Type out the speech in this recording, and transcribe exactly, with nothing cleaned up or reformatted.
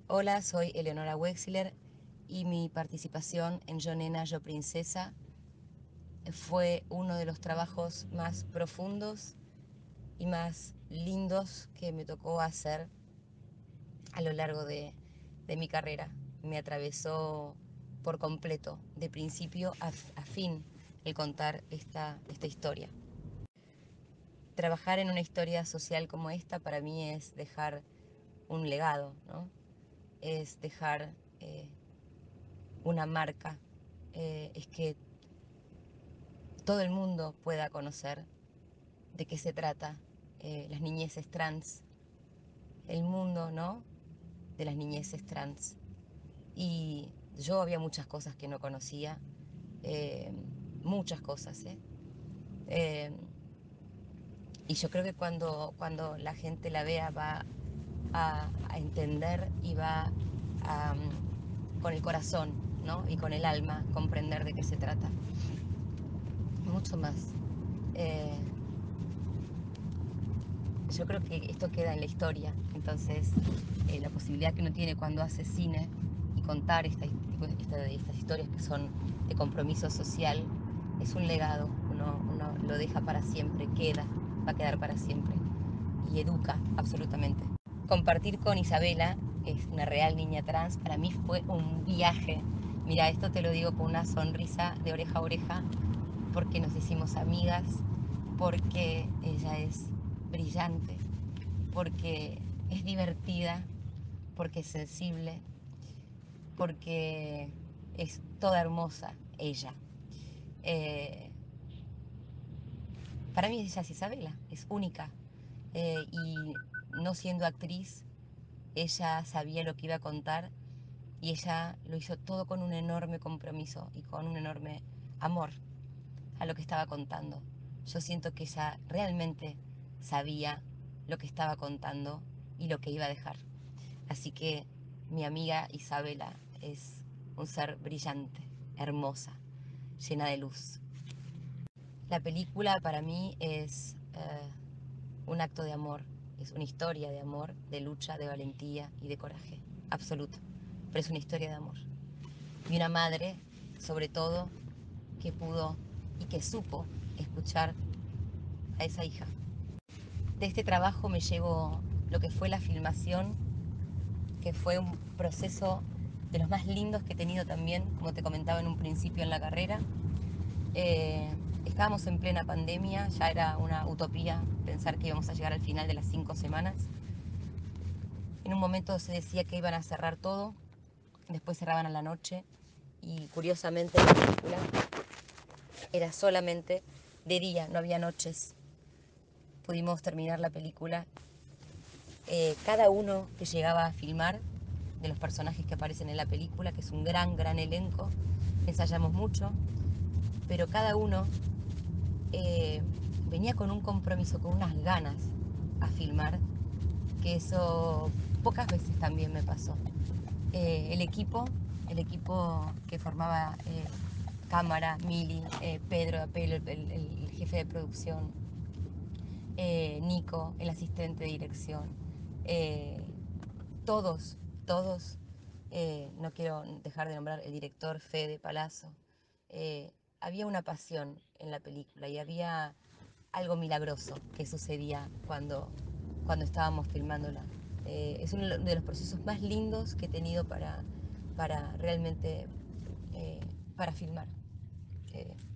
Hola, soy Eleonora Wexler y mi participación en Yo Nena, Yo Princesa fue uno de los trabajos más profundos y más lindos que me tocó hacer a lo largo de, de mi carrera. Me atravesó por completo, de principio a, a fin, el contar esta, esta historia. Trabajar en una historia social como esta para mí es dejar un legado, ¿no? Es dejar eh, una marca, eh, es que todo el mundo pueda conocer de qué se trata eh, las niñeces trans, el mundo, ¿no? De las niñeces trans. Y yo había muchas cosas que no conocía, eh, muchas cosas, ¿eh? Eh, y yo creo que cuando, cuando la gente la vea va a, a entender y va a, um, con el corazón, ¿no? Y con el alma comprender de qué se trata. Mucho más. Eh, yo creo que esto queda en la historia, entonces eh, la posibilidad que uno tiene cuando hace cine y contar esta, esta, estas historias que son de compromiso social es un legado, uno, uno lo deja para siempre, queda, va a quedar para siempre y educa absolutamente. Compartir con Isabela, que es una real niña trans, para mí fue un viaje. Mira, esto te lo digo con una sonrisa de oreja a oreja, porque nos hicimos amigas, porque ella es brillante, porque es divertida, porque es sensible, porque es toda hermosa ella. Eh, para mí ella es Isabela, es única. Eh, y no siendo actriz, ella sabía lo que iba a contar y ella lo hizo todo con un enorme compromiso y con un enorme amor a lo que estaba contando. Yo siento que ella realmente sabía lo que estaba contando y lo que iba a dejar. Así que mi amiga Isabela es un ser brillante, hermosa, llena de luz. La película para mí es eh, un acto de amor, es una historia de amor, de lucha, de valentía y de coraje, absoluto. Pero es una historia de amor. Y una madre, sobre todo, que pudo y que supo escuchar a esa hija. De este trabajo me llevo lo que fue la filmación, que fue un proceso de los más lindos que he tenido también, como te comentaba en un principio en la carrera. Eh, estábamos en plena pandemia, ya era una utopía pensar que íbamos a llegar al final de las cinco semanas. En un momento se decía que iban a cerrar todo, después cerraban a la noche y curiosamente la película era solamente de día, no había noches. Pudimos terminar la película. Eh, cada uno que llegaba a filmar, de los personajes que aparecen en la película, que es un gran, gran elenco, ensayamos mucho, pero cada uno eh, venía con un compromiso, con unas ganas a filmar, que eso pocas veces también me pasó. Eh, el equipo, el equipo que formaba eh, cámara, Mili, eh, Pedro Apelo, el, el, el jefe de producción, eh, Nico, el asistente de dirección, eh, todos, todos, eh, no quiero dejar de nombrar el director Fede Palazzo, eh, había una pasión en la película y había algo milagroso que sucedía cuando, cuando estábamos filmándola. Eh, es uno de los procesos más lindos que he tenido para, para realmente, eh, para filmar. Eh,